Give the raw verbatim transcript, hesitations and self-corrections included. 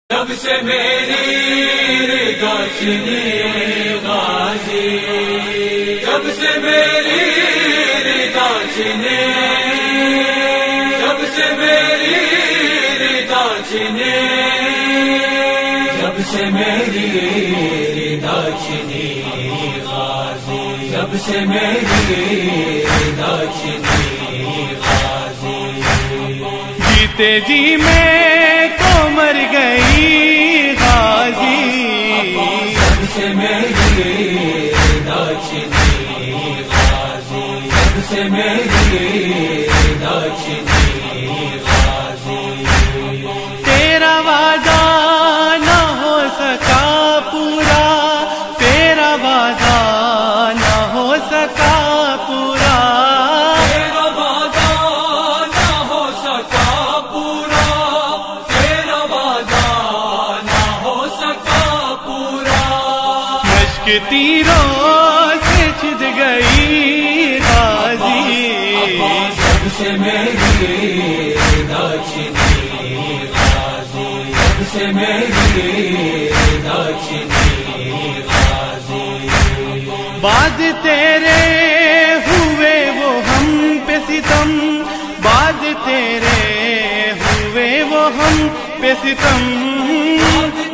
جب سے میری رضا چنی غازی، جب سے میری رضا چنی، جب سے میری رضا چنی، جب سے میری رضا چنی غازی، جب سے میری رضا چنی غازی، جیتے جی میں تو مر گئی غازی، جب سے میری رضا چنی غازی، جب سے میری رضا چنی غازی، تیرا وعدہ نہ ہو سکا پورا، تیرا وعدہ نہ ہو سکا پورا، تیرا وعدہ نہ ہو سکا پورا، تیرا وعدہ نہ ہو سکا پورا، مشک تیروں سے چھد گئی غازی، جب سے میری رضا چنی غازی، جب سے میری رضا چنی غازی، بعد تیرے ہوئے وہ ہم پہ ستم، بعد تیرے ہوئے وہ ہم پہ ستم،